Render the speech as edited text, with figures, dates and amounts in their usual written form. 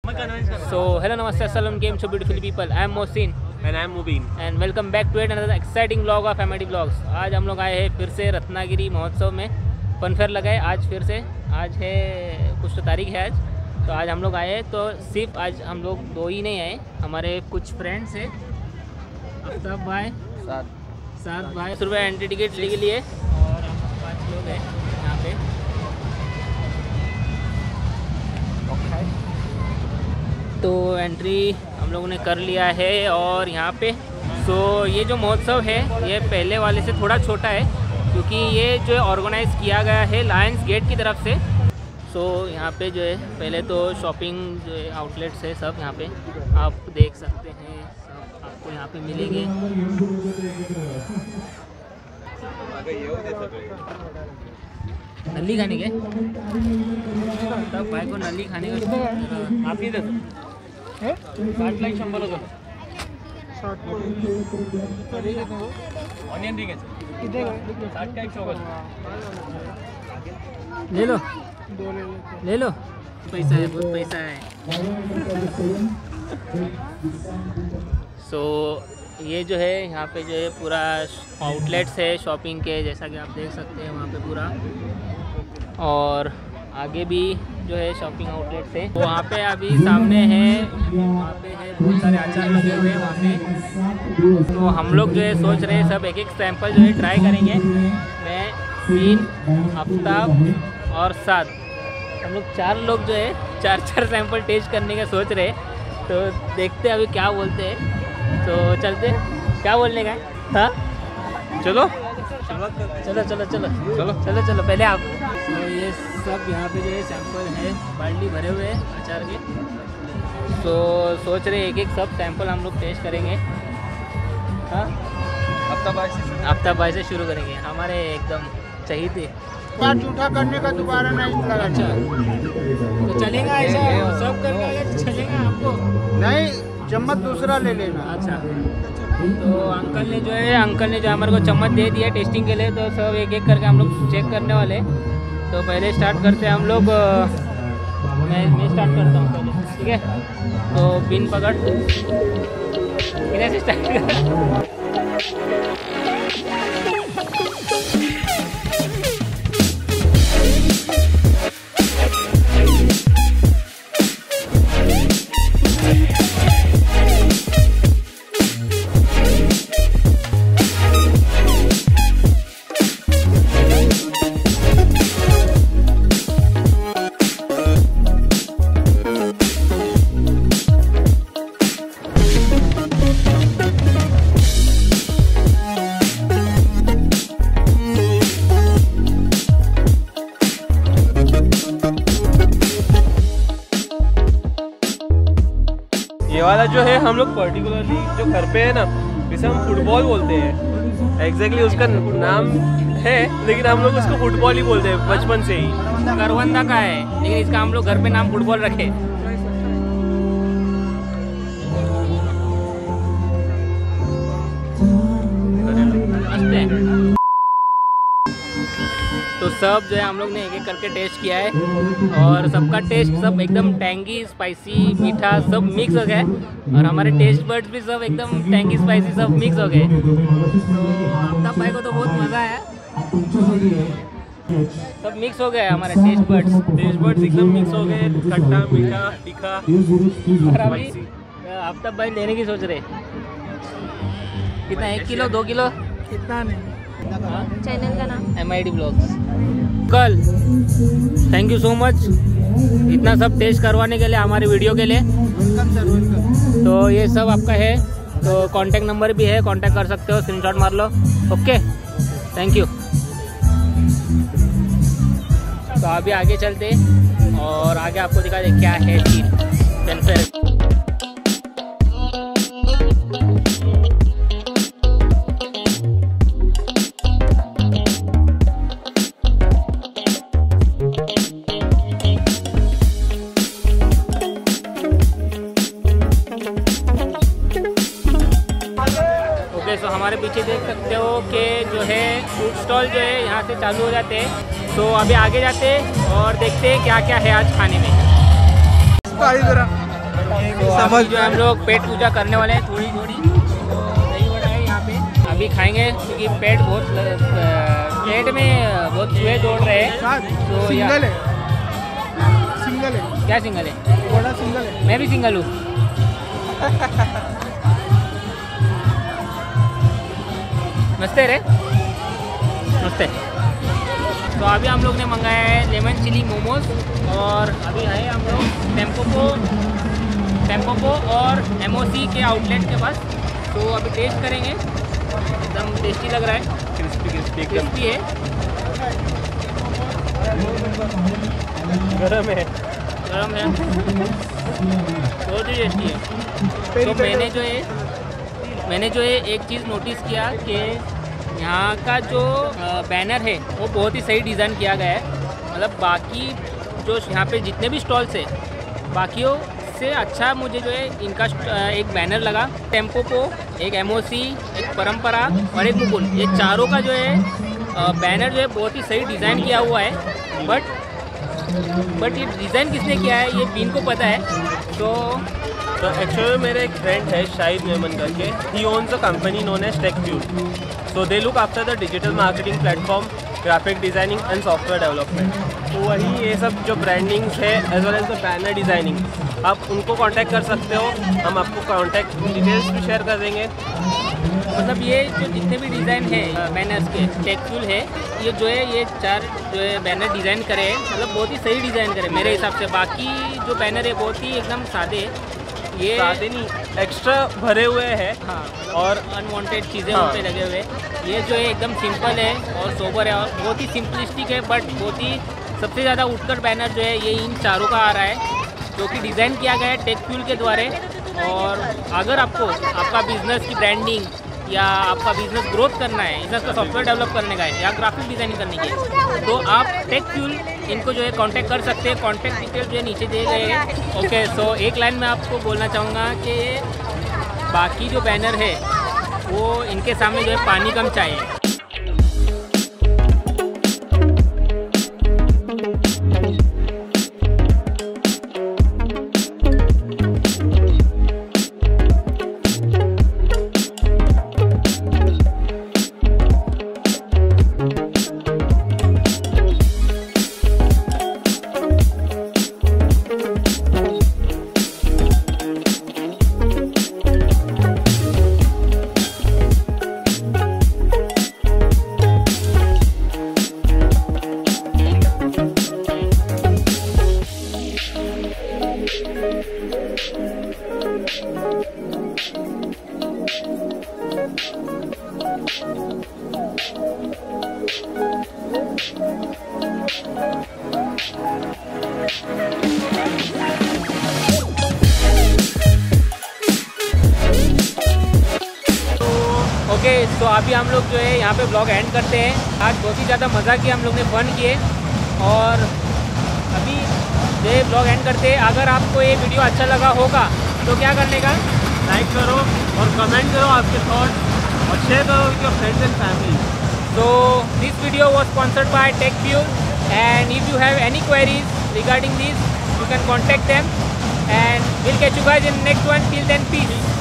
So hello, namaste, assalam, game to beautiful people. I am Mohsin and I am Mubin and welcome back to another exciting vlog of MID Vlogs. आज हम लोग आए हैं फिर से रत्नागिरी महोत्सव में फन फेयर लगाए आज फिर से। आज है कुछ तो तारीख है आज, तो आज हम लोग आए हैं। तो सिर्फ आज हम लोग दो ही नहीं आए, हमारे कुछ फ्रेंड्स हैं, आफ्ताब भाई, सात भाई, ₹100 एंट्री टिकट के लिए और हम 5 लोग हैं यहाँ पे। तो एंट्री हम लोगों ने कर लिया है और यहाँ पे ये जो महोत्सव है ये पहले वाले से थोड़ा छोटा है क्योंकि ये जो है ऑर्गेनाइज़ किया गया है लायंस गेट की तरफ से। यहाँ पे जो है पहले तो शॉपिंग जो है आउटलेट्स है सब यहाँ पे आप देख सकते हैं, सब आपको यहाँ पे मिलेंगे। नल्ली खाने के तब भाई को नल्ली खाने का आप ही दे दो 60 लाख 100 होतं ऑनियन रिंग किती 60 का 100 ले लो पैसा है, बहुत पैसा है। ये जो है यहाँ पे जो है पूरा आउटलेट्स है शॉपिंग के, जैसा कि आप देख सकते हैं वहाँ पे पूरा, और आगे भी जो है शॉपिंग आउटलेट्स है। तो वहाँ पे अभी सामने है, वहाँ पे है बहुत सारे अचार लगे हुए हैं वहाँ पे। तो हम लोग जो है सोच रहे हैं सब एक एक सैंपल जो है ट्राई करेंगे। मैं, बीन, आफ्ताब और साद, हम लोग 4 लोग जो है 4 सैंपल टेस्ट करने का सोच रहे हैं। तो देखते हैं अभी क्या बोलते हैं। तो चलते, क्या बोलने का है? हाँ चलो चलो चलो चलो चलो चलो चलो पहले आप। तो ये सब यहाँ पे जो है सैंपल है, बाल्टी भरे हुए हैं अचार के। तो सोच रहे एक सब सैंपल हम लोग टेस्ट करेंगे। हाँ आफ्ताब भाई से शुरू करेंगे, हमारे एकदम चाहिए झूठा करने का दोबारा नहीं लगा। अच्छा तो चलेगा ऐसा सब करके चलेगा आपको? नहीं, चम्मच दूसरा ले लेना। अच्छा तो अंकल ने जो हमारे को चम्मच दे दिया टेस्टिंग के लिए। तो सब एक एक करके हम लोग चेक करने वाले। तो पहले स्टार्ट करते हैं हम लोग, मैं स्टार्ट करता हूँ पहले, ठीक है? तो बिन पकड़ किधर से स्टार्ट कर। ये वाला जो है हम लोग पर्टिकुलरली जो घर पे है ना, जिसे हम फुटबॉल बोलते हैं, एग्जैक्टली उसका नाम है लेकिन हम लोग उसको फुटबॉल ही बोलते हैं बचपन से ही। करवंदा का है लेकिन इसका हम लोग घर पे नाम फुटबॉल रखे। तो सब जो है हम लोग ने एक एक करके टेस्ट किया है और सबका टेस्ट सब एकदम टैंगी, स्पाइसी, मीठा सब मिक्स हो गया और हमारे टेस्ट बर्ड्स भी सब एकदम टैंगी, स्पाइसी सब मिक्स हो गए। तो आफ्ताब भाई को तो बहुत मज़ा आया, सब मिक्स हो गया हमारे टेस्ट बर्ड्स एकदम मिक्स हो गए, खट्टा, मीठा, तीखा। और अभी आफ्ताब भाई लेने की सोच रहे, कितना 1 किलो 2 किलो कितना नहीं। चैनल का नाम MID Vlogs। कल थैंक यू सो मच इतना सब टेस्ट करवाने के लिए, हमारे वीडियो के लिए। तो ये सब आपका है, तो कांटेक्ट नंबर भी है, कांटेक्ट कर सकते हो, स्क्रीनशॉट मार लो। Okay thank you. तो अभी आगे चलते और आगे आपको दिखा दे क्या है चीज। तो हमारे पीछे देख सकते हो कि जो है फूड स्टॉल जो है यहाँ से चालू हो जाते हैं। तो अभी आगे जाते और देखते हैं क्या क्या है आज खाने में। तो अभी जो हम लोग पेट पूजा करने वाले हैं थोड़ी थोड़ी। तो दही वड़ा है यहाँ पे, अभी खाएंगे क्योंकि पेट में बहुत चूहे दौड़ रहे हैं। तो सिंगल है, सिंगल है, क्या सिंगल है? बड़ा सिंगल है। मैं भी सिंगल हूँ। नमस्ते रे, नमस्ते। तो अभी हम लोग ने मंगाया है लेमन चिली मोमोज और अभी है हम लोग टेम्पोपो और एमओसी के आउटलेट के पास। तो अभी टेस्ट करेंगे, एकदम टेस्टी लग रहा है, क्रिस्पी है, गरम है, बहुत ही टेस्टी है। तो मैंने जो है एक चीज़ नोटिस किया कि यहाँ का जो बैनर है वो बहुत ही सही डिज़ाइन किया गया है। मतलब बाकी जो यहाँ पे जितने भी स्टॉल्स है बाकियों से अच्छा मुझे जो है इनका एक बैनर लगा। टेम्पोपो, एक एमओसी, एक परंपरा और एक मुकुल, ये चारों का जो है बैनर जो है बहुत ही सही डिज़ाइन किया हुआ है। बट ये डिज़ाइन किसने किया है ये बीन को पता है। तो एक्चुअली मेरे एक फ्रेंड है शाहिद मेमन करके, he owns a company known as Techfuel. So they look after the digital marketing platform, graphic designing and software development. तो वही ये सब जो ब्रांडिंग्स है as well as the banner designing, आप उनको कांटेक्ट कर सकते हो। हम आपको कांटेक्ट डिटेल्स भी शेयर कर देंगे। मतलब ये जो जितने भी डिज़ाइन है बैनर्स के, टेक्फ्यूल है, ये जो है ये 4 जो है बैनर डिज़ाइन करे हैं, मतलब बहुत ही सही डिज़ाइन करे मेरे हिसाब से। बाकी जो बैनर है बहुत ही एकदम सादे, ये सादे नहीं, एक्स्ट्रा भरे हुए हैं। हाँ, और अनवांटेड चीज़ें हाँ। उन पे लगे हुए। ये जो है एकदम सिंपल है और सोबर है और बहुत ही सिंपलिस्टिक है, बट बहुत ही सबसे ज़्यादा उठकर बैनर जो है ये इन चारों का आ रहा है, जो कि डिज़ाइन किया गया है टेक्फ्यूल के द्वारा। और अगर आपको आपका बिजनेस की ब्रांडिंग या आपका बिजनेस ग्रोथ करना है, बिजनेस का सॉफ्टवेयर डेवलप करने का है या ग्राफिक डिज़ाइनिंग करने की है, तो आप टेक्फ्यूल इनको जो है कांटेक्ट कर सकते हैं। कांटेक्ट डिटेल जो है नीचे दिए गए हैं। ओके, सो एक लाइन में आपको बोलना चाहूँगा कि बाकी जो बैनर है वो इनके सामने जो है पानी कम चाहिए। ओके, तो अभी हम लोग जो है यहाँ पे ब्लॉग एंड करते हैं। आज बहुत ही ज़्यादा मज़ा किया, हम लोग ने फन किए और अभी जो है ब्लॉग एंड करते हैं। अगर आपको ये वीडियो अच्छा लगा होगा तो क्या करने का, लाइक करो और कमेंट करो आपके थॉट्स और शेयर करो with your friends and family. So this video was sponsored by TechFuel, and if you have any queries regarding this, you can contact them, and we'll catch you guys in the next one. Till then, peace.